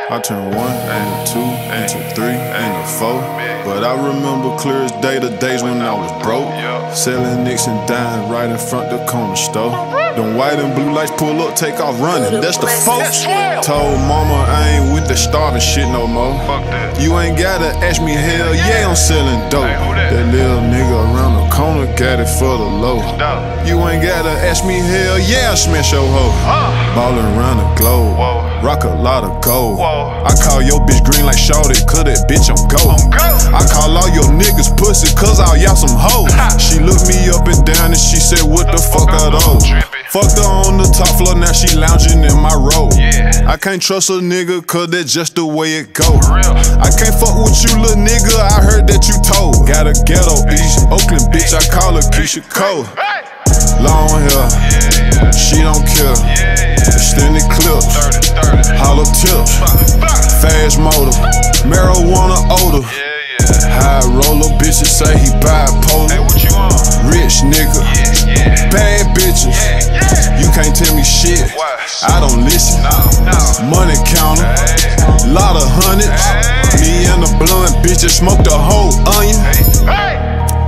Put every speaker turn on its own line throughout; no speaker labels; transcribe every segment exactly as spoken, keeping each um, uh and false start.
I turned one into two, into three, into four. But I remember clear as day the days when I was broke, selling nicks and dimes right in front the corner store. Them white and blue lights pull up, take off running, that's the folks. Told mama I ain't with the starving shit no more. You ain't gotta ask me, hell yeah, I'm selling dope. That little nigga around the corner got it for the low. You ain't gotta ask me, hell yeah, I smash your hoe. Ballin' around the globe, rock a lot of gold. I call your bitch green like shorty, cause that bitch I'm gold. I call all your niggas pussy, cause all y'all some hoes. She looked me up and down and she said, what the fuck are those? Fucked her on the top floor, now she lounging in my robe. I can't trust a nigga, cause that's just the way it go. I can't fuck with you, little nigga, I heard that you told. Got a ghetto East Oakland bitch, I call her Keisha Cole. Long hair, she don't care. Extended clips, hollow tips, fast motor, marijuana odor. High roller, bitches say he bipolar. Rich nigga, bad bitches. You can't tell me shit, I don't listen. Money counter, lot of hundreds. Me and the blunt bitch just smoked a whole onion. Hey,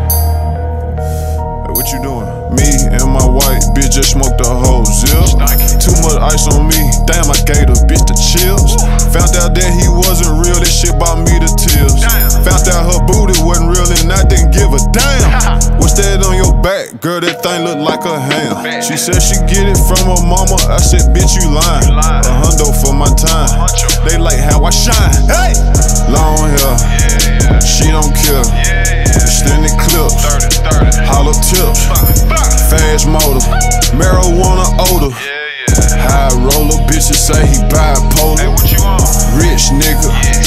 what you doing? Me and my white bitch just smoked a whole zip. Too much ice on me, damn I gave the bitch the chills. Found out that he wasn't real, that shit brought me to tears. Found out her booty wasn't real and I didn't give a damn. What's that on your back? Girl, that thing look like a ham. She said she get it from her mama, I said bitch you lying. A hundo for my time, they like how I shine. Hey! Long hair, she don't care. Extended clips, hollow tips, fast motor, marijuana odor. High roller, bitches say he bipolar. Rich nigga,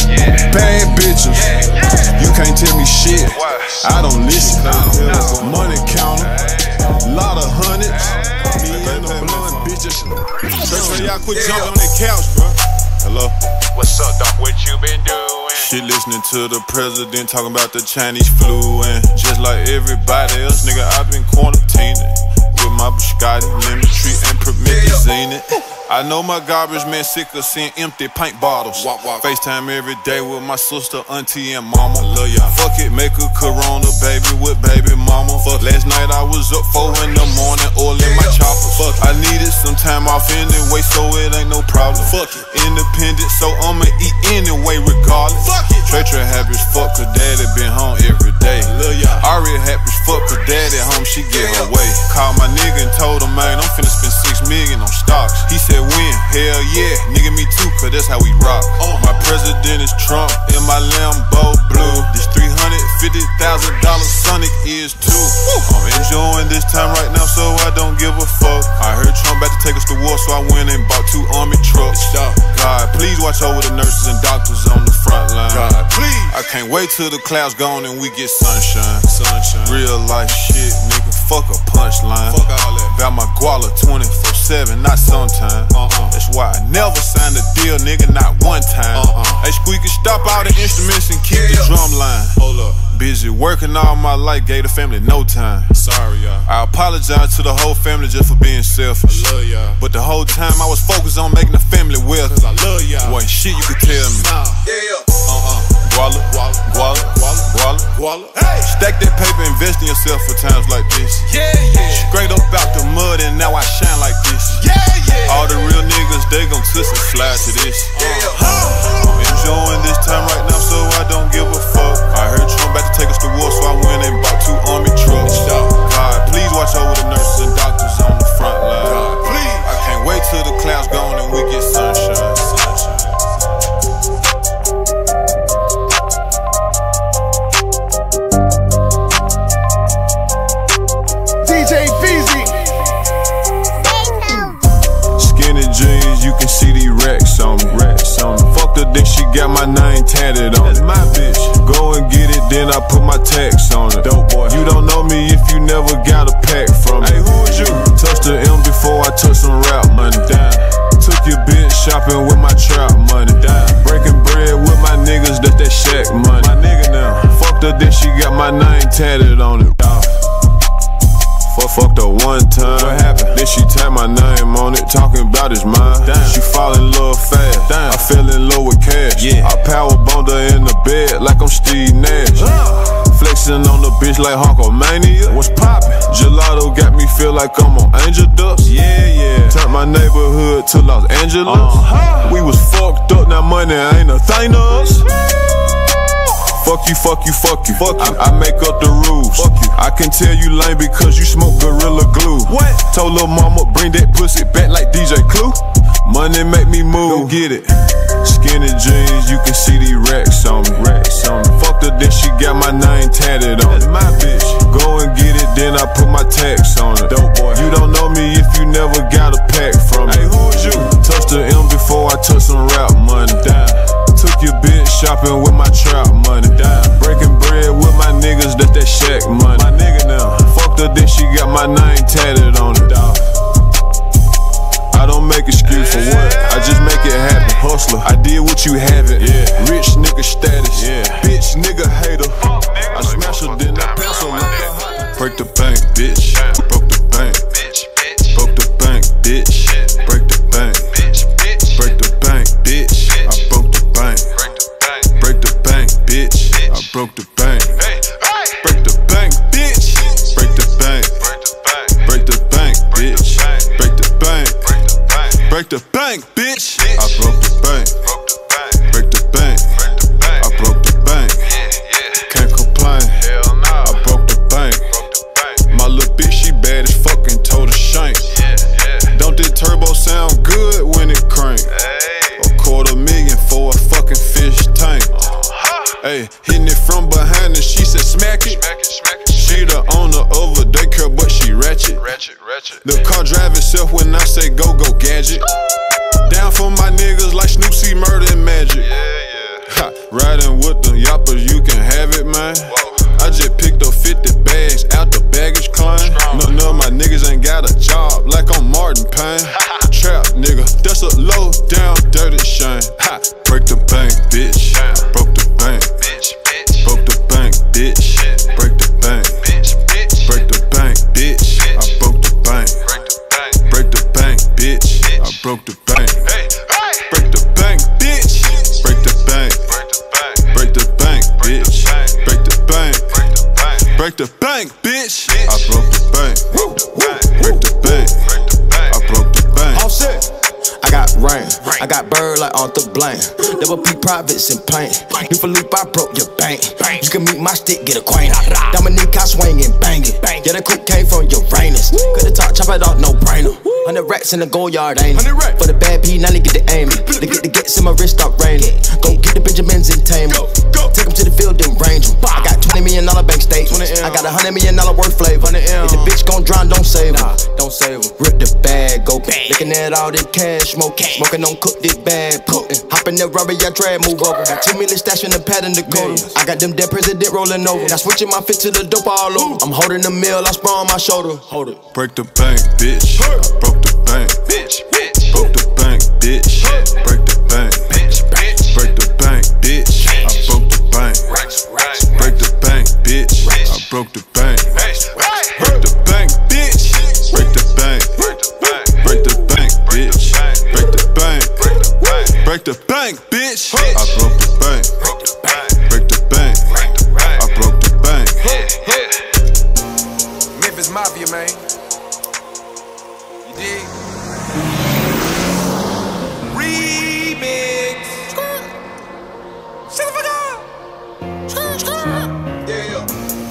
bad bitches. You can't tell me shit, I don't listen. Money counter, lot of hundreds. Me and the blunt bitches. So y'all quit jumping on that couch, bro. Hello?
What's up, Doc? What you been doing?
Shit, listening to the president talking about the Chinese flu. And just like everybody else, nigga, I've been quarantining with my biscotti, lemon tree, and promethazine. I know my garbage man sick of seeing empty paint bottles. Walk, walk. FaceTime every day with my sister, auntie, and mama. Love y'all. Fuck it, make a corona, baby, with baby mama. Fuck. Last night I was up four in the morning, oil in my chopper. Fuck. I needed some time off anyway, so it ain't no problem. Fuck it. Independent, so I'ma eat anyway, regardless. Fuck it. Trey Trey happy as fuck, cause daddy been home every day. Love y'all. Ari happy as fuck, cause daddy home, she get her way. Called my nigga and told him, man, I'm finna spend six million on stocks. He said, when? Hell yeah, nigga me too, cause that's how we rock. uh, My president is Trump in my Lambo blue. This three hundred fifty thousand dollar Sonic is too. I'm enjoying this time right now, so I don't give a fuck. I heard Trump about to take us to war, so I went and bought two army trucks. God, please watch over the nurses and doctors on the front line. God, please. I can't wait till the clouds gone and we get sunshine. Sunshine. Real life shit, nigga, fuck a punchline. Fuck all that. Got my guala twenty-four seven, not sometime. Uh-uh. That's why I never signed a deal, nigga, not one time. Uh-uh. Hey, Squeaky, stop all the instruments and keep yeah. the drum line. Hold up. Busy working all my life, gave the family no time. Sorry, y'all. I apologize to the whole family just for being selfish. I love y'all. But the whole time I was focused on making the family well. Cause I love y'all. Wasn't shit you could tell me. Nah. Yeah. Uh-uh. Guala, guala, guala, guala, guala, guala. Hey. Stack that paper, invest in yourself for times like this. Yeah, yeah. Straight up out the mud and now I shine like this. Yeah, yeah. All the real niggas, they gon' twist and slide to this. Yeah. Uh, I'm enjoying this time right now, so I don't give a fuck. I heard Trump about to take us to war, so I went and bought two army trucks. God, please watch over the nurses and doctors on the front line. God, please. I can't wait till the clouds gone and we get sunshine. Sunshine. You can see these racks on me. Racks on me. Fuck the dick, she got my name tatted on it. That's my bitch. Go and get it, then I put my tax on it. Dope boy. You don't know me if you never got a pack from me. Hey, who is you? Touched the M before I took some rap money. Damn. Took your bitch shopping with my trap money. Damn. Breaking bread with my niggas, that's that shack money. My nigga now. Fuck the dick, she got my name tatted on it. Dog. Fucked her one time. What happened? Then she tapped my name on it, talking about his mind. Damn. She fall in love fast. Damn. I fell in love with cash. bitch like Hulkamania.
What's poppin'?
Gelato got me feel like I'm on Angel Dust.
Yeah, yeah.
Turned my neighborhood to Los Angeles.
Uh-huh.
We was fucked up, now money ain't a thing to us. Fuck you, fuck you, fuck you. Fuck you. I, I make up the rules.
Fuck you.
I can tell you lame because you smoke Gorilla Glue.
What?
Told lil' mama bring that pussy back like D J Clue. Money make me move. Go get it. Skinny jeans, you can see these racks on me. Racks on me. Fucked her, then she got my name tatted on it.
That's my bitch.
Go and get it, then I put my tax on it.
Dope boy.
You don't know me if you never got a pack from me.
Hey, who is you?
Touched the M before I touched some rap money.
Damn.
Took your bitch shopping with my trap money.
Damn.
Breaking bread with my niggas, that's that shack money.
My nigga now.
Fucked her, then she got my name tatted on it.
Dog.
I don't make excuse for what, I just make it happen. Hustler, I did what you haven't.
Yeah.
Rich nigga status,
Yeah.
bitch nigga hater. I smash her, then I pass her. Break the bank, bitch. Broke the bank. Broke the bank, bitch. Break the bank. Break the bank, bitch. I broke the bank. Break the bank, bitch. I broke the bank. Break the bank, bitch. Break the bank. Break the bank, bitch. Break the bank. Break the bank, bitch. I broke the bank. Break the bank. I broke the bank. Can't complain. I broke the bank. My little bitch, she bad as fucking told her shank. Don't this turbo sound good when it crank? A quarter million for a fucking fish tank. Hey, hitting it from behind and she said smack it. She the owner of a daycare, but she ratchet. The car drive itself when I say go, go gadget. Down for my niggas like Snoop C, Murder and Magic. Ha, riding with the yappers, you can have it, man. I just picked up fifty bags out the baggage claim. None of my niggas ain't got a job like I'm Martin Payne. Trap nigga, that's a low down dirty shame. Ha, break the bank, bitch. Broke the bank. Broke the bank, bitch. Break the bank. Break the bank, bitch. I broke the bank. Break the bank, bitch. I broke the bank. Break the bank, bitch. Break the bank. Break the bank, bitch. Break the bank. Break the bank, bitch. I broke the bank. Break the bank. I broke the bank.
All set.
I got rain, I got bird like on the blank. Double P privates and paint. New Philippe, I broke your bank. You can meet my stick, get acquainted. Dominique, I swing and bang it. Yeah, the coupe came from Uranus. Cut the top, chop it off, no brainer. Hundred racks in the gold yard, ain't it? For the bad P, now they get the aim. They get the gets in my wrist, start raining. Go get the Benjamins and tame them. Take them to the field and range them. I got twenty million dollar bank statements. I got a hundred million dollar worth flavor. If the bitch gon' drown, don't save her. Don't save her. Rip the bag, go back. Looking at all this cash, smoke. Smoking on cook this bag, putin'. Hop in the rubber, I drag, move over. Got two million stash in the pad in the corner. I got them dead president rolling over. Now switching my fit to the dope all over. I'm holding the mill, I sprawl on my shoulder. Hold it.
Break the bank, bitch. I broke the bank. Broke the bank, bitch. Break the bank. Break the bank, bitch. I broke the bank. Break the bank, bitch. I broke the bank. Break the bank, bitch. Break the bank. Break the bank, bitch. Break the bank. Break the bank, bitch. I broke the bank. Break the bank. I broke the bank.
Memphis Mafia, man. You dig? Remix. Shut the fuck up. Yeah, yeah.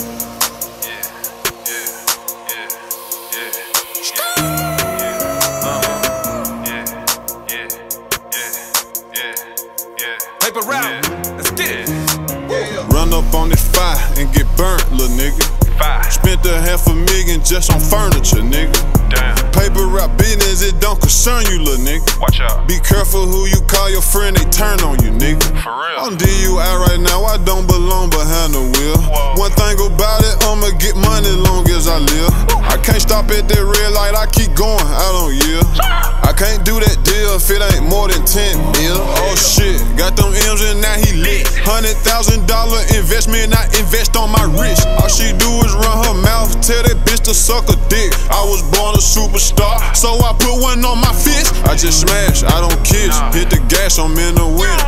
Paper round, let's get it.
Run up on this fire and get burnt, little nigga.
Five.
Spent a half a million just on furniture, nigga.
Damn.
Paper route business, it don't concern you, little nigga.
Watch out.
Be careful who you call your friend, they turn on you, nigga.
For real.
I'm D U I right now, I don't belong behind the wheel.
Whoa.
One thing about it, I'ma get money long as I live. I can't stop at that red light, I keep going, I don't yield. I can't do that deal if it ain't more than ten mil. Oh shit, got them M's and now he lit. Hundred thousand dollar investment, I invest on my wrist. All she do is run her mouth, tell that bitch to suck a dick. I was born a superstar, so I put one on my fist. I just smash, I don't kiss. Hit the gas, I'm in the winter.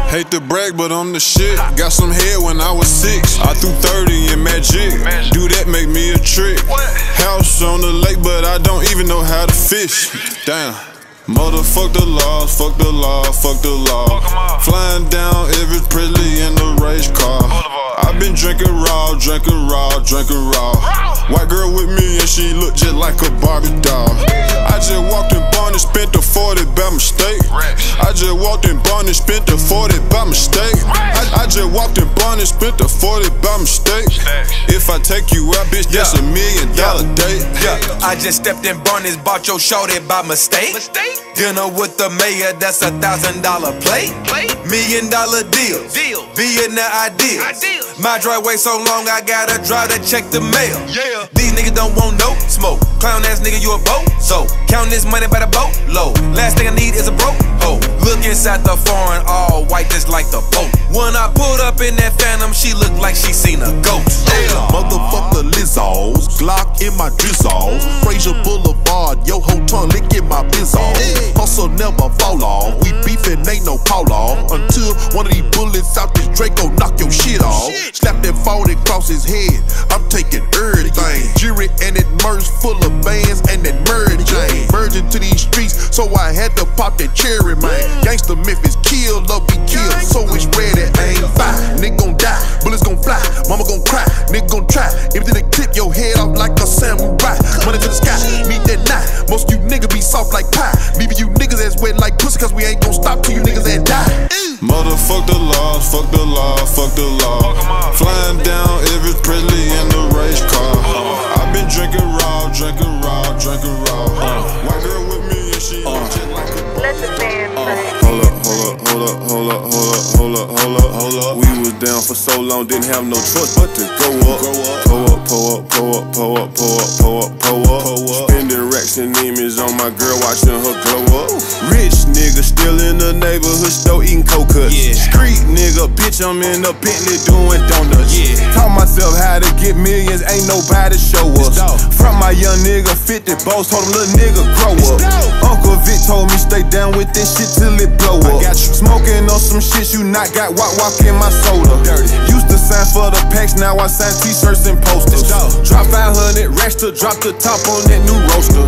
Hate to brag, but I'm the shit. Got some head when I was six. I threw thirty in magic. Do that make me a trick. House on the lake, but I don't even know how to fish. Damn. Motherfuck the laws, fuck the law, fuck the law. Flying down Elvis Presley in the race car. I've been drinking raw, drinking raw, drinking raw. White girl with me and she look just like a Barbie doll. I just walked in Barn and spent the forty by mistake. I just walked in Barn and spent the forty by mistake. I, I just walked in Barn and spent the forty by mistake. If I take you out, bitch, that's a million dollar date.
Yeah, I just stepped in Barney's, bought your shorty by mistake. Dinner with the mayor, that's a thousand dollar plate. Million dollar deals, being the ideal. My driveway so long, I gotta drive to check the mail. These niggas don't want no smoke. Clown ass nigga, you a boat. So count this money by the boat low. Last thing I need is a broke hoe. Look inside the foreign, all white just like the boat. When I pulled up in that Phantom, she looked like she seen a ghost.
Motherfucker Lizzos, Glock in my drizzle. Fraser Boulevard, yo whole tongue licking my bizzo. Hustle never fall off. We beefin', ain't no call off. Until one of these bullets out this Draco knock your shit off. Slap that forty across his head. I'm taking everything. Jury and it merge full of bands and that merge chain. Merging to these streets, so I had to pop that cherry, man. Gangsta Memphis, kill or be killed. So it's ready, aim fire. Nigga gon' die, bullets gon' fly. Mama gon' cry, nigga gon' try. Everything to clip your head off like a samurai. Money to the sky, meet that night. Most you niggas be soft like pie. Leaving you niggas as wet like pussy, cause we ain't gon' stop till you niggas that die.
Motherfuck the laws, fuck the law, fuck the law. Flying down Elvis Presley in the race car. I've been drinking raw, drinking raw, drinking raw. White girl with me and she look just like a
Let the man play.
Hold up, hold up, hold up, hold up, hold up, hold up, hold up. We was down for so long, didn't have no choice but to go up. Pull up, pull up, pull up, pull up, pull up, pull up, pull up. Spending racks and image on my girl, watching her glow up. Rich nigga still in the neighborhood store eating coke cuts. Street nigga, bitch, I'm in the Bentley doing donuts. Taught myself how to get millions, ain't nobody show us. From my young nigga, fifty boss, told him little nigga grow up. Uncle Vic told me stay down with this shit till it blow up. Smoking on some shit you not got, walk walk in my soda. Used to sign for the packs, now I sign t-shirts and posters. Drop five hundred racks to drop the top on that new roaster.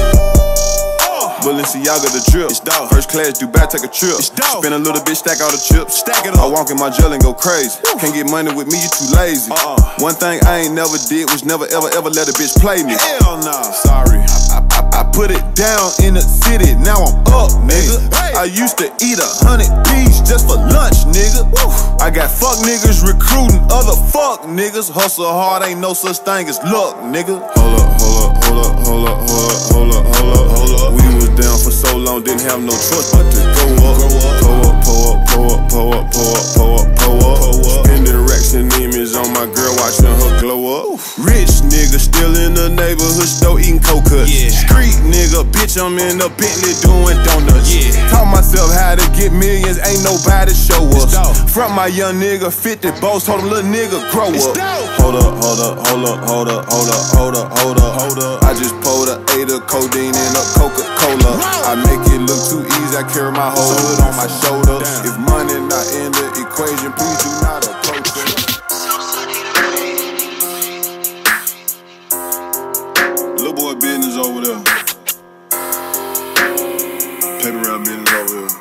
Balenciaga the drip. First class, Dubai, take a trip. Spend a little bit, stack all the chips. Stack it up. I walk in my jail and go crazy. Can't get money with me, you too lazy. Uh-uh. One thing I ain't never did was never ever ever let a bitch play me. Hell nah. Sorry. I, I, I put it down in the city, now I'm up, nigga. I used to eat a hundred P's just for lunch, nigga. I got fuck niggas recruiting other fuck niggas. Hustle hard, ain't no such thing as luck, nigga. Hold up, hold up, hold up, hold up, hold up, hold up, hold up, hold up. We was down for so long, didn't have no choice but to go up. Pull up, pull up, pull up, pull up, pull up, pull up, pull up. Spending racks and image on my girl, watching her glow up. Rich nigga still in the neighborhood store eating coke cuts. Street nigga, bitch, I'm in the Bentley doing donuts. Taught myself how to get millions, ain't nobody show us. From my young nigga, fifty boss, told him little nigga grow up. Hold up, hold up, hold up, hold up, hold up, hold up, hold up, hold up. I just pulled a eight of codeine in a Coca-Cola. I make it look too easy, I carry my whole hood on my shoulder. If money not in the equation, please do not approach it. Little boy business over there. Paper round business over there.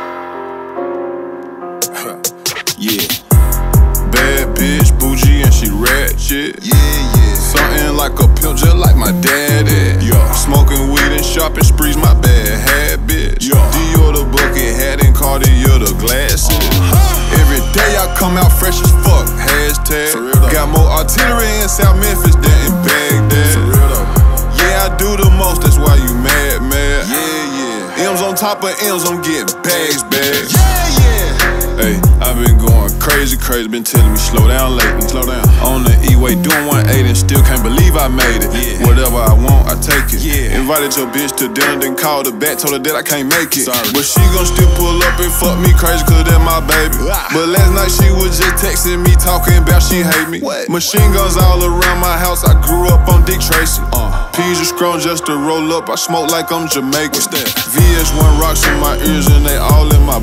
Yeah. Bad bitch, bougie, and she ratchet. Yeah, yeah. Something like a pimp, just like my daddy. Yeah. Smoking weed and shopping sprees, my bad habit. Yeah. Dior the bucket hat and Cartier the glasses. Uh-huh. Every day I come out fresh as fuck. Hashtag. Got more artillery in South Memphis than in Baghdad. For real though. Yeah, I do the most, that's why you mad, mad. Yeah, yeah. M's on top of M's, I'm getting bags, bags. Yeah, yeah. Hey, I've been going crazy, crazy, been telling me slow down lately. Slow down. On the E-way doing one eighty and still can't believe I made it. Yeah. Whatever I want, I take it. Yeah. Invited your bitch to dinner, then called her back, told her that I can't make it. Sorry. But she gon' still pull up and fuck me crazy, cause that's my baby. Ah. But last night she was just texting me, talking about she hate me. What? Machine guns all around my house, I grew up on Dick Tracy. Uh. Peas are strong just to roll up, I smoke like I'm Jamaican. V S one rocks in my ears and they all in my bracelet.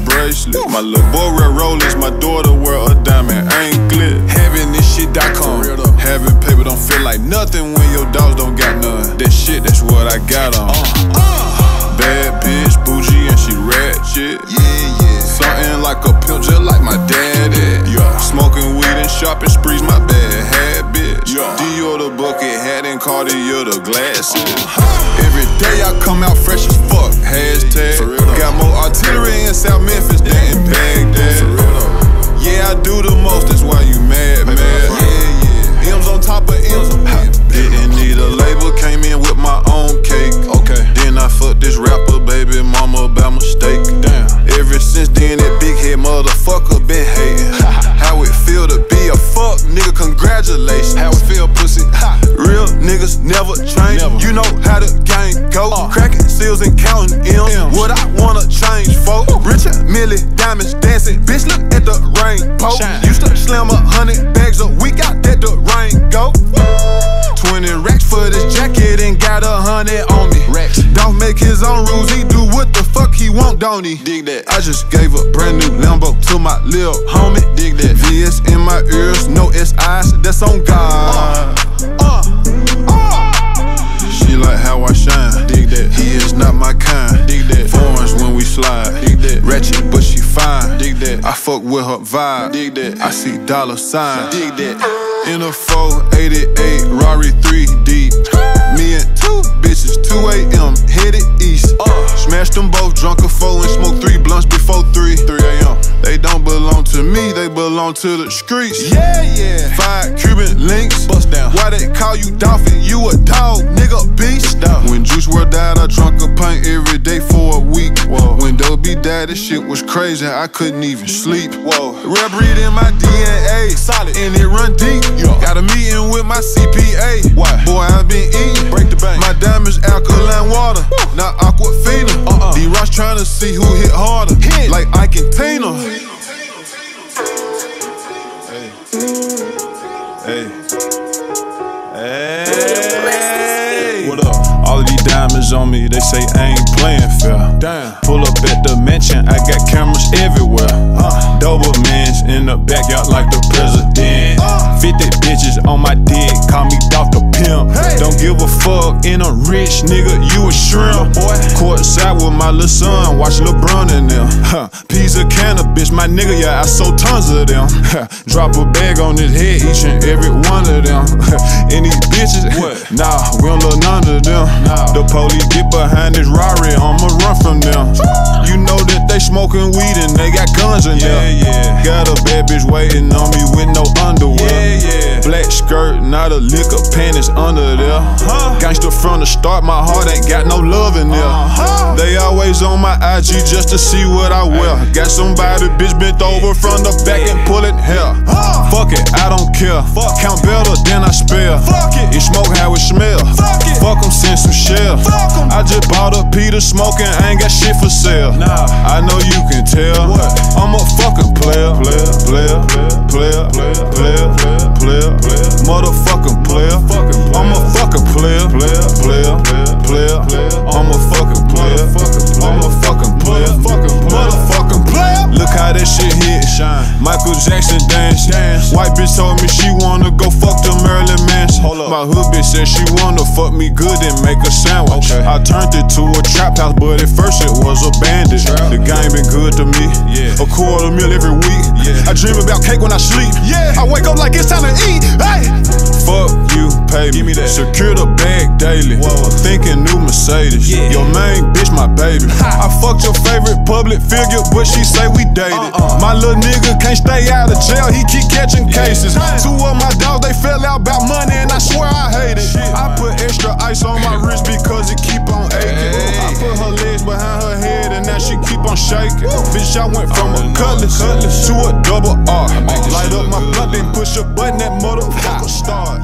bracelet. My little boy wear Rolex, my daughter wear a diamond anklet. Having this shit dot com, having paper don't feel like nothing when your dogs don't got none. That shit, that's what I got on. Uh, uh. Bad bitch, bougie, and she ratchet. Yeah, yeah. Something like a pimp, just like my daddy. Yeah. Smoking weed and shopping sprees, my bad habit. Yeah. Dior the bucket hat and Cartier the glasses. Uh-huh. Every day I come out fresh as fuck. Hashtag. Got more artillery in South Memphis than in Baghdad. Yeah, I do the most, that's why you mad, mad. Yeah, yeah. M's on top of M's. Didn't need a label, came in with my own cake. Okay. Then I fucked this rapper, baby mama, by mistake. Damn. Ever since then, that big head motherfucker been hating. How it feel to be a fuck nigga? Congratulations. How it feel, pussy? Ha. Real niggas never change. Never. You know how the game go. Uh. Cracking seals and counting M's. M's. What I wanna change for? Richard Millie, diamonds dancing. Bitch, look at the rainbow. Used to slam a hundred bags a week out that the rain go. Twenty racks for this jacket and got a hundred on me. Racks. Don't make his own rules, he do what the fuck he want, don't he? Dig that. I just gave a brand new Lambo to my lil homie. Dig that. V S in my ears, no S Is, that's on God. Uh, uh, uh. She like how I shine. Dig that. He is not my kind. Dig that. Foreigns when we slide. Dig that. Ratchet, but she fine. Dig that. I fuck with her vibe. Dig that. I see dollar sign. Dig that. In a four eighty-eight Rari three deep. Me and two bitches, two A M headed east. Uh, Smashed them both, drunk a four and smoked three blunts before three. three A M They don't belong to me, they belong to the streets. Yeah, yeah. Five Cuban links. Bust down. Why they call you Dolphin? You a dog, nigga, beast. When Juice world died, I drunk a pint every day for a week. Whoa. When Dobie died, this shit was crazy, I couldn't even sleep. Whoa. Rare breed in my D N A, solid, and it run deep. Yo. Got a meeting with my C P A. Why? Boy, I been eating. Break the bank. My diamonds alkaline water, woo, not Aquafina. Uh-uh. D-Ross trying to see who hit harder, hit like Ike and Tina. Hey. Hey. Hey. What up? All of these diamonds on me, they say I ain't playing fair. Damn. Pull up at the mansion, I got cameras everywhere. Uh. Dobermans in the backyard like the president. Uh. fifty bitches on my dick, call me Doctor Pimp. Hey. Don't give a fuck, in a rich nigga, you a shrimp. Boy. Courtside with my little son, watch LeBron in them. Huh. Piece of cannabis, my nigga, yeah, I sold tons of them. Drop a bag on his head, each and every one of them. And these bitches, what? Nah, we don't love none of them. Nah. The police get behind this Rari, I'ma run from them. You know that they smoking weed and they got guns in there. Yeah, yeah. Got a bad bitch waiting on me with no underwear. Yeah, yeah. Black skirt, not a lick of panties under there. Uh-huh. Gangster from the start, my heart ain't got no love in there. Uh-huh. They always on my I G just to see what I wear. Hey. Got somebody bitch bent over from the back and pulling hair. Uh. Fuck it, I don't care. Fuck. Count better than I spare. Fuck it. You smoke how it smell. Fuck it. Fuck em, send some shell. Fuck em. I just bought a Peter smoking, I ain't got shit for sale. Nah. I know you can tell. What? I'm a fucking player. Player, player, player, player, player, player, player, motherfucking player. I'm a fucking player. Player, player, player, I'm a fucking player. I'm a fucking player. Motherfucking player. Look how that shit hit. Shine. Michael Jackson dance. dance. White bitch told me she wanna go fuck the Marilyn Manson. Hold up. My hood bitch said she wanna fuck me good and make a sandwich. Okay. I turned it to a trap house, but at first it was a bandit. Trap. The game been good to me. Yeah. A quarter meal every week. Yeah. I dream about cake when I sleep. Yeah. I wake up like it's time to eat. Hey. Fuck you, pay me. Give me that. Secure the bag daily. Whoa. Thinking new Mercedes. Yeah. Your main bitch, my baby. Ha. I fucked your favorite public figure, but she say we dated. Uh-uh. My little nigga can't stay out of jail, he keep catching cases. Yeah. Two of my dogs, they fell out about money, and I swear I hate it. Shit, I put extra ice on my wrist because it keep on aching. Hey. I put her legs behind her head, and now she keep on shaking. Woo. Bitch, I went from a cutlass, cutlass to a double R. Light up my blunt, then push a button, that motherfucker start.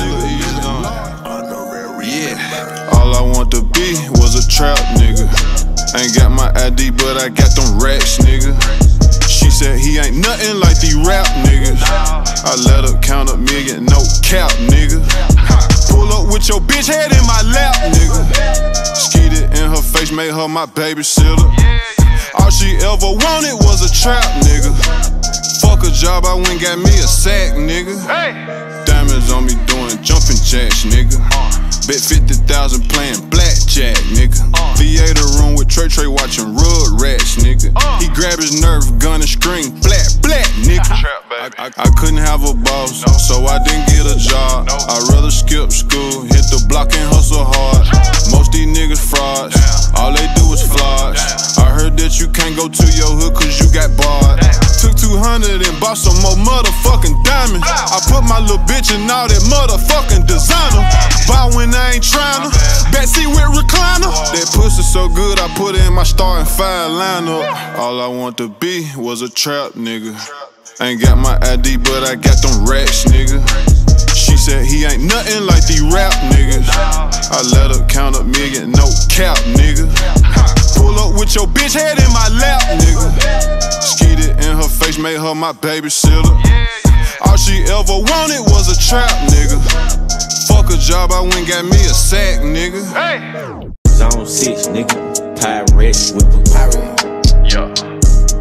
Yeah. All I want to be was a trap nigga. Ain't got my I D, but I got them racks, nigga. She said he ain't nothing like these rap niggas. I let her count a million, no cap, nigga. Pull up with your bitch head in my lap, nigga. Skeeted in her face, made her my babysitter. All she ever wanted was a trap, nigga. Fuck a job, I went got me a sack, nigga. Diamonds on me doing jumping jacks, nigga. Bet fifty thousand playing blackjack, nigga. Theater room with Trey Trey watching Rugrats, nigga. He grab his Nerf gun and scream, black, black, nigga. I, I, I couldn't have a boss, so I didn't get a job. I'd rather skip school, hit the block and hustle hard. Most these niggas frauds, all they do is floss. I heard that you can't go to your hood cause you got barred. Took two hundred and bought some more motherfucking diamonds. I put my little bitch in all that motherfucking designer. Buy when I ain't tryna, backseat with recliner. That pussy so good I put it in my starting five lineup. All I want to be was a trap nigga. Ain't got my I D but I got them racks, nigga. She said he ain't nothing like these rap niggas. I let her count a million, no cap, nigga. Pull up with your bitch head in my lap, nigga. Skeeted in her face, made her my babysitter. All she ever wanted was a trap, nigga. Fuck a job, I went got me a sack, nigga.
Zone six, nigga. Pirate with the pirate.
Yeah.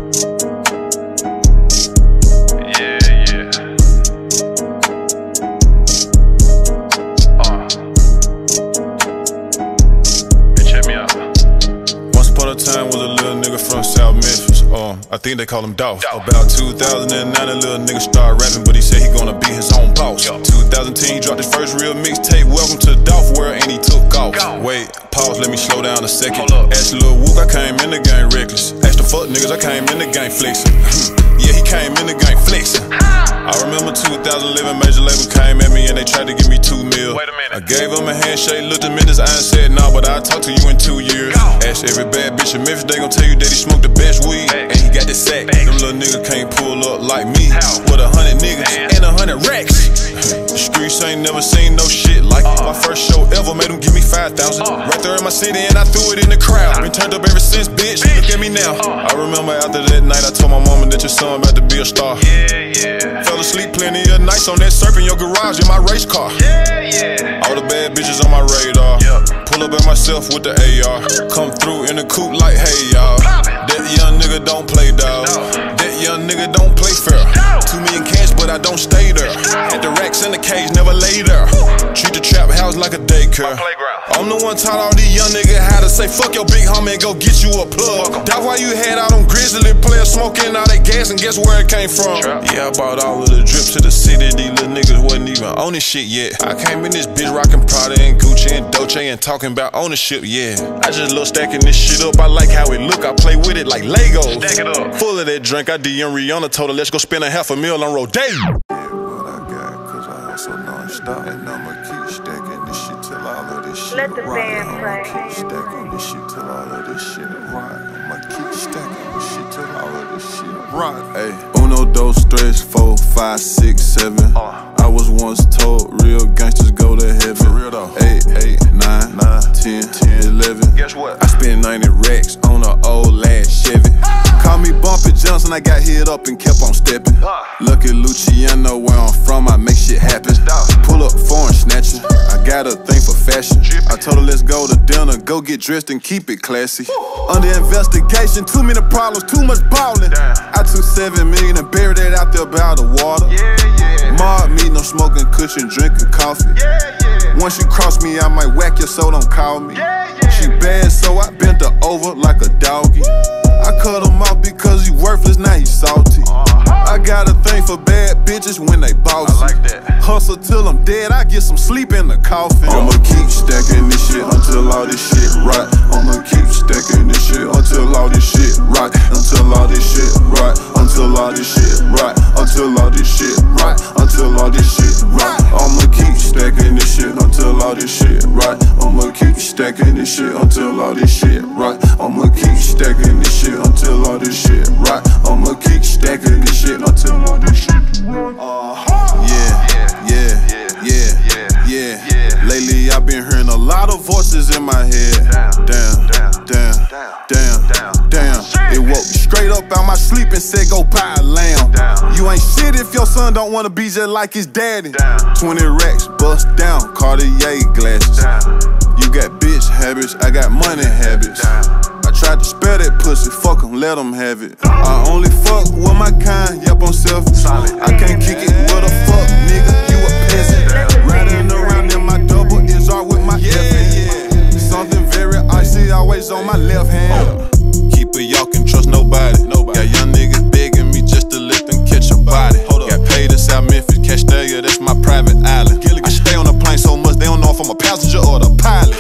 Time was a little nigga from South Memphis. Um, I think they call him Dolph. About two thousand nine, a little nigga started rapping, but he said he gonna be his own boss. two thousand ten, he dropped his first real mixtape, Welcome to the Dolph World, and he took off. Wait, pause, let me slow down a second. Asked Lil Wook, I came in the game reckless. Asked the fuck niggas, I came in the game flexing. Yeah, he came in the game flexing. I remember two thousand eleven, major label came at me and they tried to give me two mil.
Wait a minute.
I gave him a handshake, looked him in his eye and said, nah, but I'll talk to you in two years. Ask every bad bitch in Memphis, they gon' tell you that he smoked the best weed. And he got the sack. Them little niggas can't pull up like me. With a hundred niggas and a hundred racks. The streets ain't never seen no shit like it. My first show ever made them give me five thousand. Right there in my city and I threw it in the crowd. Been turned up ever since, bitch. Look at me now. I remember after that night I told my mama that your son about to be a star.
Yeah, yeah.
Fell asleep plenty of nights on that surf in your garage in my race car.
Yeah, yeah.
All the bad bitches on my radar.
Yep.
Pull up at myself with the A R. Come through in the coupe like, hey y'all. That young nigga don't play dog. That young nigga don't play fair. Two million cash, but I don't stay there. Had the racks in the cage, never lay there. Treat the trap house like a daycare. I'm the one taught all these young niggas how to say fuck your big homie and go get you a plug. That's why you had all them grizzly players smoking all that gas, and guess where it came from? Yeah, I bought all of the drip to the city. These little niggas wasn't even on this shit yet. I came in this bitch rockin' Prada and Gucci and Dolce and talking about ownership, yeah. I just love stacking this shit up. I like how it look. I play with it like Legos.
Stack it up.
Full of that drink. I D M Rihanna, told her let's go spend a half a mil on Rodeo.
Yeah, what I got, cause I hustle non-stop. And I'ma keep stacking this shit till all of this shit
Let the
right.
band
I'ma
play.
keep stacking this shit till all of this shit right. I'ma keep stacking this shit till all of this shit right.
Hey, uno, dos, tres, four, five, six, seven. I was once told real gangsters go to heaven. For real though. Eight, eight, nine, nine, ten, ten, eleven.
Guess what?
I spent ninety racks on an old lad Chevy. Call me Bumpy Johnson, I got hit up and kept on stepping. Lucky Luciano, where I'm from, I make shit happen. Pull up foreign snatching, I got a thing for fashion. I told her let's go to dinner, go get dressed and keep it classy. Under investigation, too many problems, too much ballin'. I took seven million and buried it out there by the water. Mob me, no smoking cushion, drinking coffee. Once you cross me, I might whack your soul, don't call me. She bad, so I bent her over like a doggy. I cut him off because he worthless, now he salty. I got a thing for bad bitches when they bossy.
I like that.
Hustle till I'm dead, I get some sleep in the coffin. I'ma keep stacking this shit until all this shit right. I'ma keep stacking this shit until all this shit right. Until all this shit right. Until all this shit right. Until all this shit right. Until all this shit right. I'ma keep stacking this shit until all this shit right. I'ma keep stacking this shit until all this shit right. I'ma keep stacking this shit until all this shit right. I'ma keep stacking this shit until all this shit right. Uh, yeah, yeah, yeah, yeah, yeah. Lately I've been hearing a lot of voices in my head. Damn, damn, damn, damn. It woke me straight up out my sleep and said go buy a lamb. You ain't shit if your son don't wanna be just like his daddy. Twenty racks, bust down, Cartier glasses. You got bitch habits, I got money habits. I try got to spare that pussy, fuck 'em, let 'em have it. I only fuck with my kind, yep, I'm selfish. I can't kick it with a fuck, nigga, you a peasant. Riding around in my double is all with my yeah, yeah. Something very icy, always on my left hand. Keep it, y'all can trust nobody. Got young niggas begging me just to let them catch a body. Got paid in South Memphis, Castalia, that's my private island. I stay on the plane so much, they don't know if I'm a passenger or the pilot.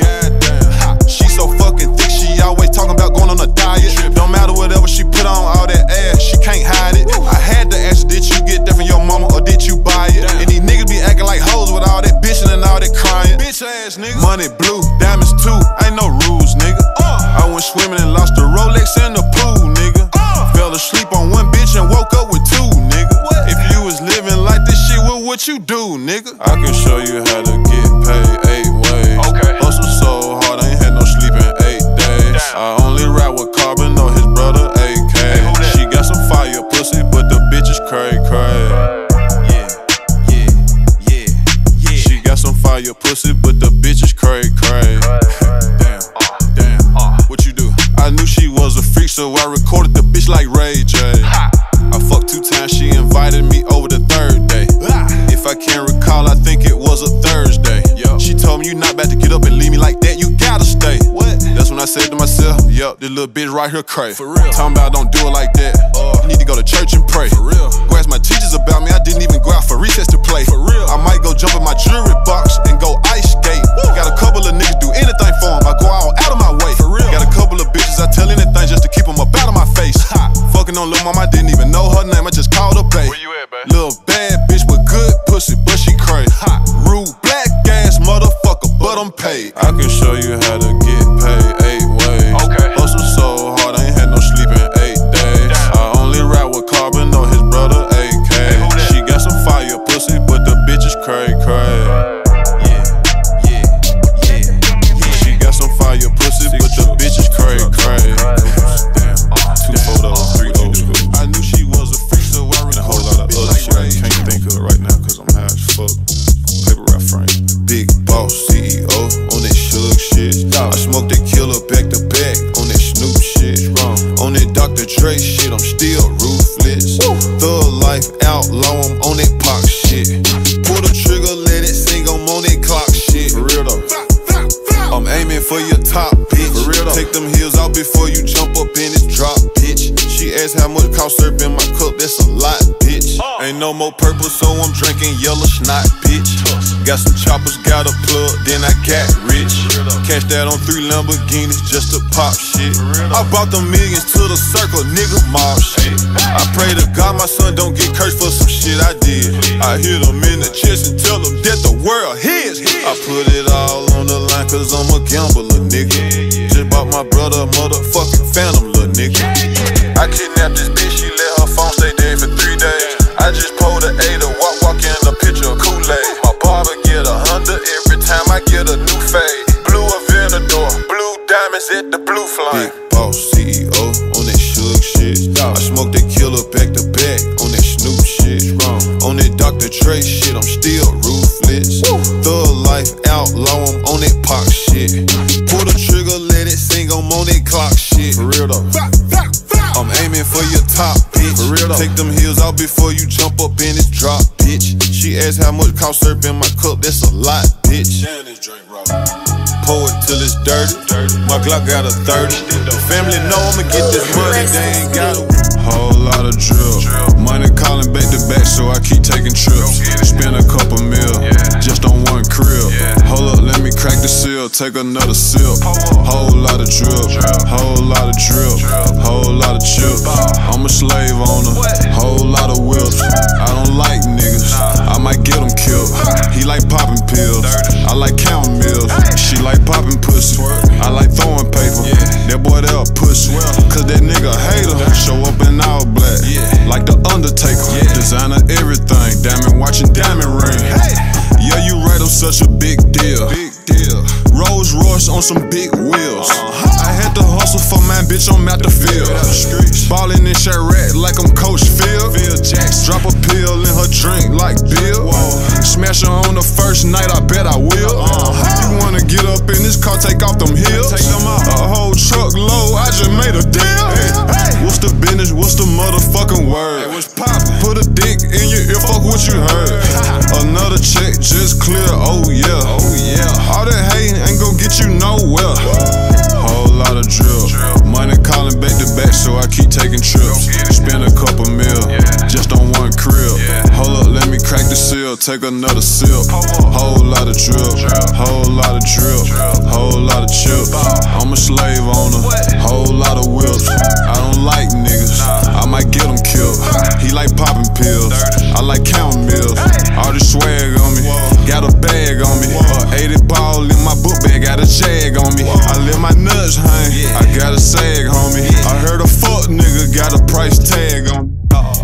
She so fucking thick, she always talking about going on a diet. Don't matter whatever she put on, all that ass, she can't hide it. I had to ask her, did you get that from your mama or did you buy it? And these niggas be acting like hoes with all that bitching and all that crying. Bitch ass niggas. Money blue, diamonds too, ain't no rules, nigga. I went swimming and lost a Rolex in the pool, nigga. Fell asleep on one bitch and woke up with two, nigga. If you was living like this shit, what would you do, nigga? I can show you how to get paid eight ways. Okay. Hustle so hard, I ain't had no sleep in eight days. I only ride with Carbon or his brother A K. Hey, she got some fire pussy, but the bitch is cray cray. Yeah, yeah, yeah, yeah. She got some fire pussy, but the bitch is cray cray. Damn, damn. What you do? I knew she was a freak, so I recorded the bitch like Ray J. I fucked two times, she invited me over the third day. If I can't recall, I think it was a Thursday. She told me you not about to get up and leave me like that, you gotta stay. What? That's when I said to myself, yup, this little bitch right here cray. For real. Talking about don't do it like that. Uh, you need to go to church and pray. For real. Go ask my teachers about me, I didn't even go out for recess to play. For real. I might go jump in my jewelry box and go ice skate. Woo. Got a couple of niggas do anything for them, I go all out of my way. For real. Got a couple of bitches, I tell anything just to keep them up out of my face. Ha. Fucking on Lil' Mama, I didn't even know her name, I just called her bae.
Where you at, babe?
Little bad bitch with good pussy, but she cray. Ha. Rude black ass motherfucker, but I'm paid. I can show you how to get paid eight ways. Okay. Hustle so hard, I ain't had no sleep in eight days. Damn. I only ride with Carbon or his brother A K. Hey, she got some fire pussy, but the bitch is cray cray. Yeah, yeah, yeah, yeah. She got some fire pussy, but the bitch is cray cray. Damn, two photos, three O's. I knew she was a freak, so I recorded a whole lot of other shit I can't think of right now, cause I'm high as fuck. Paper route frame. Big boss C E O on that Suge shit. I smoke that killer back to back on that Snoop shit. On that Doctor Dre shit, I'm still ruthless. Thug life outlaw, I'm on that Pac shit. Pull the trigger, let it sing, I'm on that clock shit. For real though. I'm aiming for your top, bitch. For real though. Take them heels out before you jump up in this drop, bitch. She asked how much cost syrup in my cup, that's a lot, bitch. Ain't no more purple, so I'm drinking yellow snot, bitch. Got some choppers, got a plug, then I got rich. Cash that on three Lamborghinis just to pop shit. I brought them millions to the circle, nigga, mob shit. I pray to God my son don't get cursed for some shit I did. I hit him in the chest and tell him that the world his. I put it all on the line cause I'm a gambler, nigga. Just bought my brother a motherfucking Phantom, little nigga. I kidnapped this bitch, she let her phone stay dead for three days. I just pulled a A to walk, walk in a picture of Kool-Aid. My barber get a Honda every time I get a new fade. Blue Aventador, blue diamonds at the blue flame. Big boss C E O on that Suge shit. I smoke that killer back to back on that Snoop shit. On that Doctor Dre shit, I'm still ruthless. Thug life outlaw, I'm on that Pac shit. Pull the trigger, let it sing, I'm on that clock shit. For real though. I'm aiming for your top, bitch. For real though. Take them heels out before you jump up in this drop, bitch. She asked how much cost syrup in my cup, that's a lot, bitch. Pour it till it's dirty. My Glock got a thirty. The family know I'ma get this money, they ain't got a whole lot of drill. Money calling back to back, so I keep taking trips. Spend a couple mil, just on one crib. Hold up, let me crack the seal, take another sip. Whole lot of drip, whole lot of drip, whole lot of chip. I'm a slave owner, whole lot of whips. I don't like niggas, I might get them killed. He like popping pills, I like counting meals. She like popping pussy, I like throwing paper. That boy there a pussy, cause that nigga hater. Show up in all black, like the Undertaker. Designer everything, diamond watching diamond ring. Yeah, you right, I'm such a big deal. Big deal. Rolls Royce on some big wheels. Uh-huh. I had to hustle for my bitch, I'm out the field. Ballin' in Chirac like I'm Coach Phil. Phil Jackson. Drop a pill in her drink like Bill. Whoa. Smash her on the first night, I bet I will. Uh-huh. You wanna get up in this car, take off them heels. Take them off. A whole truck fuck low, I just made a deal. Hey, hey. What's the business? What's the motherfucking word? Hey, what's poppin'? Put a dick in your ear, fuck what you heard. Another check just clear, oh yeah. Oh yeah. All that hating ain't gon' get you nowhere. Whole lot of drill. Money calling back to back, so I keep taking trips. Spend a couple mil, just on one crib. Hold up, let me crack the seal, take another sip. Whole lot of drip, whole lot of drip, whole lot of chips. I'm a slave owner, whole lot of whips. I don't like niggas, I might get them killed. He like popping pills, I like counting meals. All this swag on me, got a bag on me. eighty ball in my book bag, got a jag on me. I let my nuts hang, I got a sag, homie. I heard a fuck nigga got a price tag on me.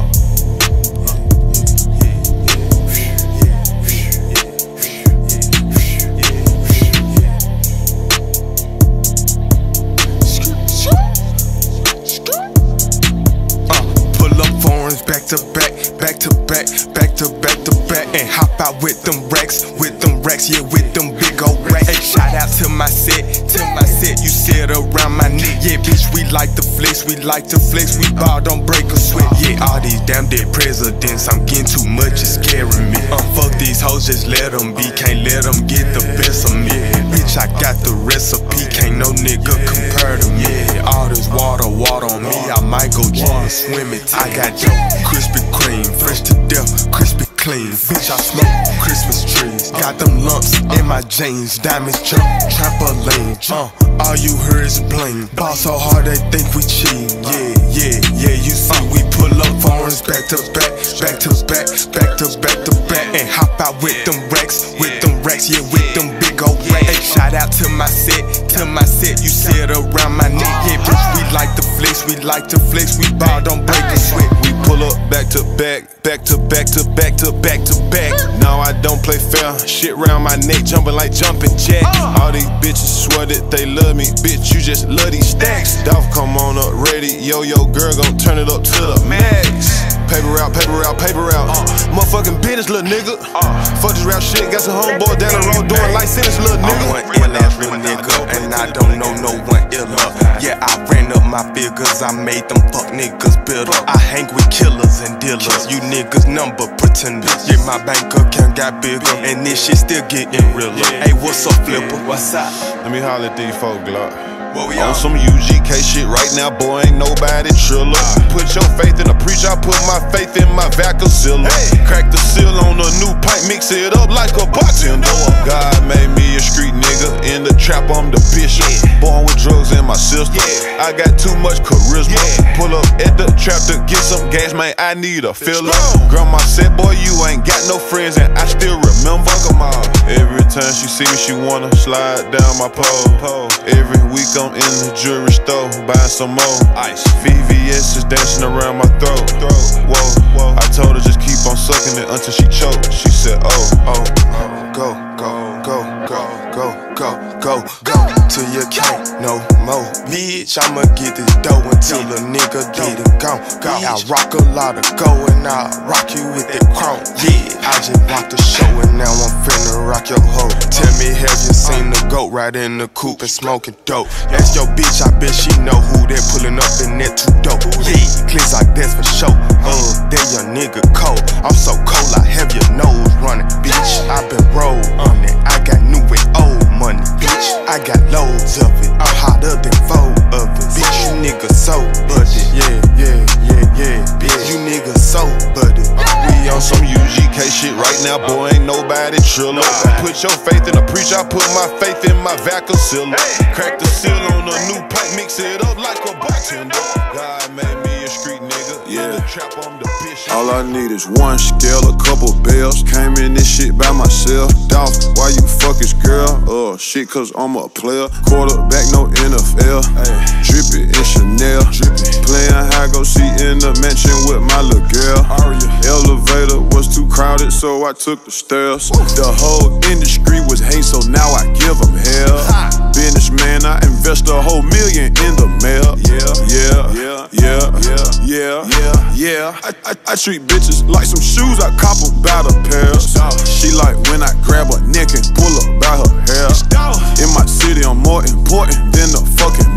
Back to back, back to back, back to back to back, and hop out with them racks, with them racks, yeah, with them big old racks. Hey, shout out to my set, to my set, you sit around my neck. Yeah, bitch, we like to flex, we like to flex, we ball, don't break a sweat. Yeah, all these damn dead presidents, I'm getting too much, it's scaring me. Uh, fuck these hoes, just let them be, can't let them get the best of me. Bitch, I got the recipe, can't no nigga compare to me. All this water, water on me, I might go join swimming. I got dope. Krispy Kreme, fresh to death, crispy clean. Bitch, I smoke Christmas trees. Got them lumps in my jeans. Diamonds jump, trampoline. Uh, all you hear is bling. Ball so hard they think we cheat. Yeah, yeah, yeah, you see we pull up foreigns back to back, back to back, back to back to back, and hop out with them racks, with them racks, yeah, with them big old racks. Hey, shout out to my set, to my set, you sit around my neck. Yeah, bitch, we like to flex, we like to flex, we ball, don't break a sweat.
We pull up back to back, back to back to back to back to back. No, I don't play fair. Shit round my neck, jumping like jumping jacks. All these bitches swear that they love me. Bitch, you just love these stacks. Dolph, come on up, ready. Yo, yo, girl, gon' turn it up to the max. Paper route, paper route, paper route. Uh, Motherfucking business, little nigga. Uh, Fuck this rap shit, got some homeboy down the road doing license, little nigga.
I'm one ill ass little nigga, and I don't know no one iller. Yeah, I ran up my figures, I made them fuck niggas bitter. I hang with killers and dealers, you niggas number pretenders. Yeah, my bank account got bigger, and this shit still getting realer. Hey, what's up, Flipper? What's up?
Let me holler at these folk, Glock.
What we
on?
On
some U G K shit right now, boy, ain't nobody triller. Put your faith in a preacher, I put my faith in my Vacazilla. Hey. Crack the seal on a new pipe, mix it up like a bartender. God made me a street nigga, in the trap I'm the bishop. Yeah. Born with drugs in my system, yeah. I got too much charisma. Yeah. Pull up at the trap to get some gas, man, I need a filler. Grandma said, boy, you ain't got no friends, and I still remember them all. Every time she see me, she wanna slide down my pole. Every week I'm in the jewelry store, buying some more ice. V V S is dancing around my throat. Whoa, whoa. I told her just keep on sucking it until she choked. She said, oh, oh, oh.
Go, go, go, go, go, go, go, go. Till you can't no more, bitch. I'ma get this dough until a nigga get it gone. I rock a lot of gold and I rock you with that chrome. Yeah, I just rocked the show and now I'm finna rock your hoe. Tell me, have you seen the goat right in the coupe and smoking dope? That's your bitch, I bet she know who they pulling up in that too dope. Yeah, clicks like that's for sure. Uh, that young nigga cold. I'm so cold, I have your nose running, bitch. I been rolled on it. I got new and old money, bitch. I got loads of it. I'm hotter than four of it. Bitch, you niggas so buddy. Yeah, yeah, yeah, yeah. Bitch, you niggas so buddy.
We on some U G K shit right now, boy, ain't nobody triller. Put your faith in a preacher, I put my faith in my Vacazilla. Crack the seal on a new pipe, mix it up like a bartender. God made me a street nigga, in the trap I'm the bishop. All I need is one scale, a couple bells. Came in this shit by myself. Dolph, why you fuck his girl? Oh, shit, cause I'm a player. Quarterback, no N F L. Drippy in Chanel. Playing high, go see in the mansion with my little girl. Elevator was too crowded, so I took the stairs. The whole industry was hate, so now I give them hell. Businessman, I invest a whole million in the mail. Yeah, yeah, yeah, yeah, yeah, yeah, yeah, yeah. I, I, I treat bitches like some shoes, I cop them by the pairs. She like when I grab her neck and pull up by her hair. In my city, I'm more important than the fucking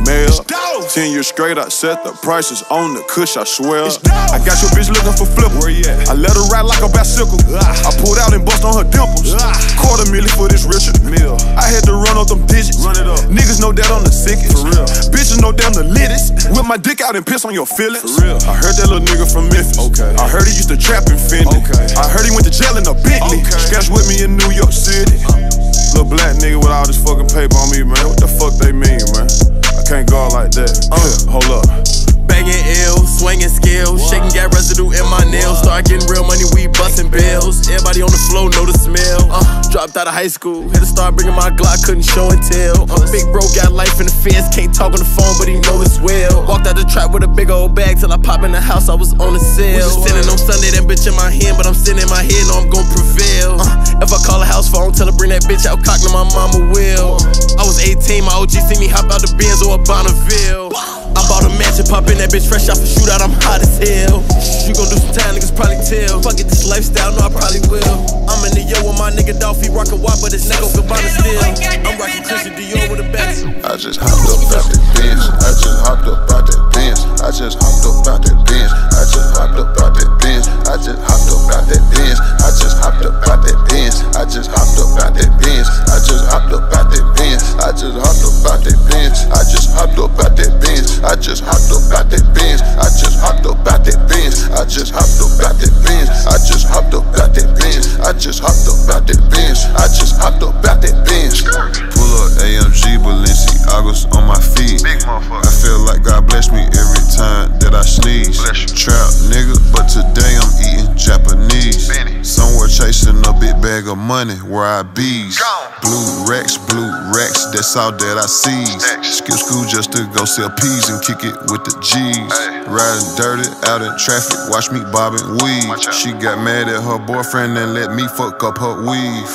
mail. Ten years straight, I set the prices on the kush, I swear. I got your bitch looking for flipper. Where you at? I let her ride like a bicycle. I pulled out and bust on her dimples. Quarter million for this Richard Mill. I had to run up them digits. Run it up. Niggas know that I'm the sickest. For real. Bitches know that I'm the littest. Whip my dick out and piss on your feelings. For real. I heard that little nigga from Memphis. Okay. I heard he used to trap in Fendi. Okay. I heard he went to jail in a Bentley. Okay. Scratch with me in New York City. Little black nigga with all this fucking paper on me, man. What the fuck they mean, man? I can't go out like that. Uh, hold up.
Banging ill, swinging skills, shaking got residue in my nails. Start getting real money, we busting bills. Everybody on the floor know the smell. Uh, dropped out of high school, had to start bringing my Glock, couldn't show and tell. Uh, big bro got life in the fence, can't talk on the phone, but he know it's well. Walked out the trap with a big old bag till I pop in the house, I was on the sale. Was just sitting on Sunday, that bitch in my hand, but I'm sitting in my head, know I'm gon' prevail. Uh, if I call a house phone, tell her bring that bitch out, cock, no my mama will. I was eighteen, my O G see me hop out the Benz or a Bonneville. I bought a mansion, pop in that bitch fresh off a shootout, I'm hot as hell. You gon' do some time, niggas probably tell. Fuck it, this lifestyle, no, I probably will. I'm in the yo with my nigga Dolphy, rock a wop, but his nigga Gabbana still. I'm rockin' Christian Dior with a back.
I just hopped up out that Benz. I just hopped up out that Benz. I just hopped up out that Benz. I just hopped up out that Benz. I just hopped up out that Benz. I just hopped up out that Benz. I just hopped up out that Benz. I just hopped up out that Benz. I just hopped up out that Benz. I just hopped up out that Benz. I just hopped up out that Benz. I just hopped up out that Benz. I just hopped up out that Benz. I just hopped up out that Benz. I just hopped up out that Benz. I just hopped up out that Benz.
Pull up A M G Balenciagas on my feet. I feel like God bless me every time that I sneeze. Trap nigga, but today I'm eating Japanese. Somewhere chasing a big bag of money where I bees. Blue racks, blue racks, that's all that I seize. Skip school just to go sell peas and kick it with the G's. Riding dirty out in traffic, watch me bob and weave. She got mad at her boyfriend and let me fuck up her weave.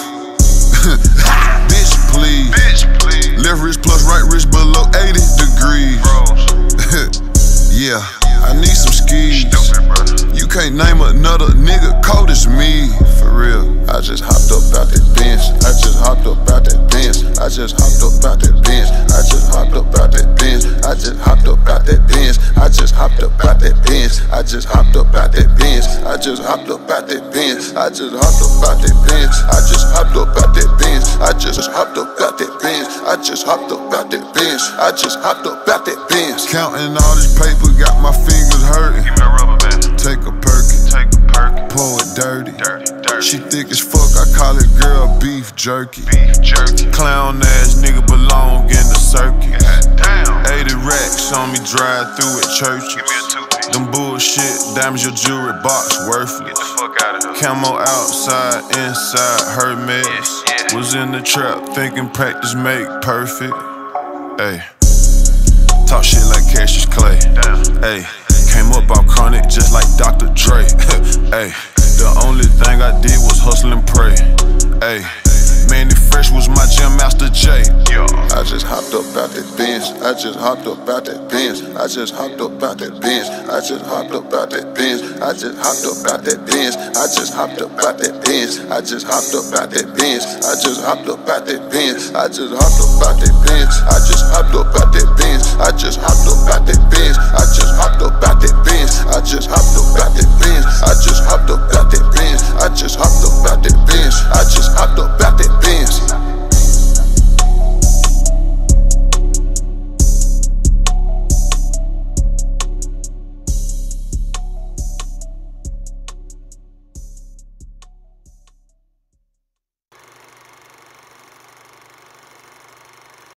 Bitch, please. Left wrist plus right wrist below eighty degrees. Yeah, I need some skis. You can't name another nigga cold as me, for real.
I just hopped up out that Benz. I just hopped up out that Benz. I just hopped up out that Benz. I just hopped up out that Benz. I just hopped up out that Benz. I just hopped up out that Benz. I just hopped up out that Benz. I just hopped up out that Benz. I just hopped up out that Benz. I just hopped up out that Benz. I just hopped up out that Benz. I just hopped up out that Benz. I just hopped up out that Benz.
Counting all this paper got my fingers hurting.
Give me a rubber band.
Take a perky.
Take a perky.
Pour it dirty.
Dirty, dirty.
She thick as fuck, I call it girl beef jerky.
Beef jerky.
Clown ass nigga belong in the circuit.
God damn.
eighty racks on me, drive through at church.
Give me a two-piece.
Them bullshit, damage your jewelry box, worthless.
Get the fuck out of here.
Camo outside, inside, Hermes.
Yes, yeah.
Was in the trap, thinking practice make perfect. Ayy, talk shit like Cassius Clay. Ayy, came up out chronic just like Doctor Dre. Ayy, the only thing I did was hustle and pray. Ayy, Manny Fresh was my gym master J.
Yo.
I just hopped up out that Benz. I just hopped up out that Benz. I just hopped up out that Benz. I just hopped up out that Benz. I just hopped up out that Benz. I just hopped up out that Benz. I just hopped up out that Benz. I just hopped up out that Benz. I just hopped up out that Benz. I just hopped up out that Benz. I just hopped up out that Benz. I just hopped up out that Benz. I just hopped up out that Benz. I just